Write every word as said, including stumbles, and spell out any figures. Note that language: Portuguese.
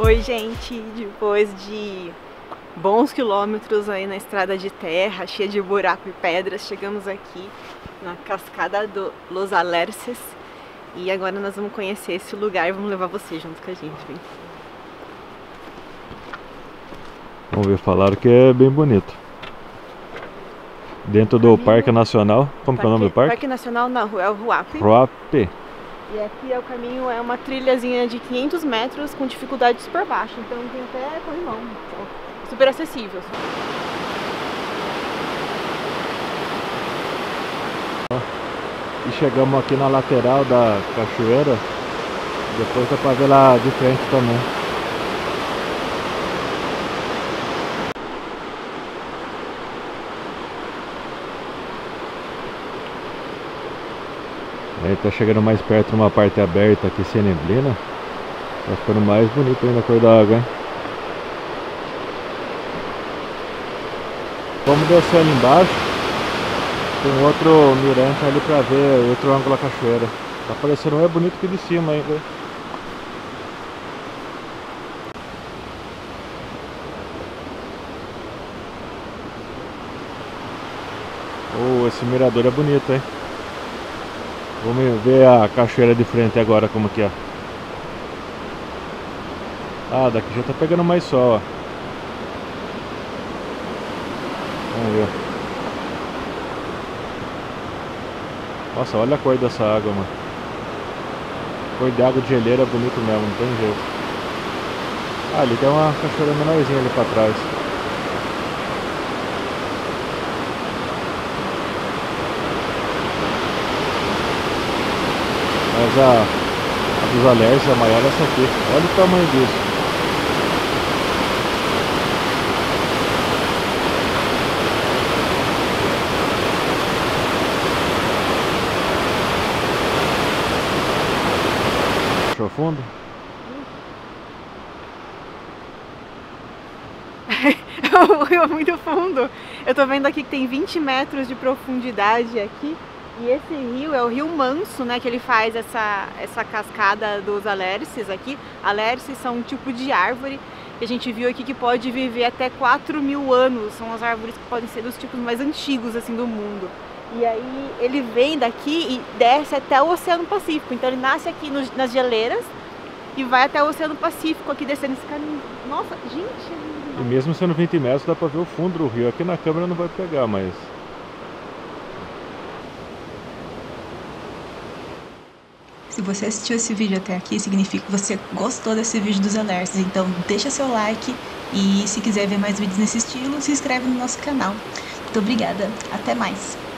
Oi, gente, depois de bons quilômetros aí na estrada de terra, cheia de buraco e pedras, chegamos aqui na cascada do Los Alerces e agora nós vamos conhecer esse lugar e vamos levar você junto com a gente, vem. Vamos ver, falaram que é bem bonito. Dentro do Caminho... Parque Nacional, como parque, que é o nome do parque? Parque Nacional não, é o Ruape. Ruape. E aqui é o caminho, é uma trilhazinha de quinhentos metros com dificuldade super baixa, então tem até corrimão, então, super acessível. E chegamos aqui na lateral da cachoeira, depois dá pra ver lá de frente também. Aí tá chegando mais perto numa parte aberta aqui sem neblina. Tá ficando mais bonito ainda a cor da água, hein? Vamos descer ali embaixo. Tem outro mirante ali pra ver outro ângulo da cachoeira. Tá parecendo mais bonito que de cima ainda. Oh, esse mirador é bonito, hein? Vamos ver a cachoeira de frente agora como que é. Ah, daqui já tá pegando mais sol, ó. Vamos ver. Nossa, olha a cor dessa água, mano. Cor de água de geleira é bonito mesmo, não tem jeito. Ah, ali tem uma cachoeira menorzinha ali pra trás. Mas a, a dos Alerces, a maior é essa aqui. Olha o tamanho disso. Achou fundo? O rio é muito fundo. Eu tô vendo aqui que tem vinte metros de profundidade aqui. E esse rio é o Rio Manso, né, que ele faz essa, essa cascada dos alerces aqui. Alerces são um tipo de árvore que a gente viu aqui que pode viver até quatro mil anos. São as árvores que podem ser dos tipos mais antigos assim do mundo. E aí ele vem daqui e desce até o Oceano Pacífico. Então ele nasce aqui no, nas geleiras e vai até o Oceano Pacífico aqui descendo esse caminho. Nossa, gente! E mesmo sendo vinte metros dá pra ver o fundo do rio. Aqui na câmera não vai pegar, mas... Se você assistiu esse vídeo até aqui, significa que você gostou desse vídeo dos alerces. Então deixa seu like e se quiser ver mais vídeos nesse estilo, se inscreve no nosso canal. Muito obrigada, até mais!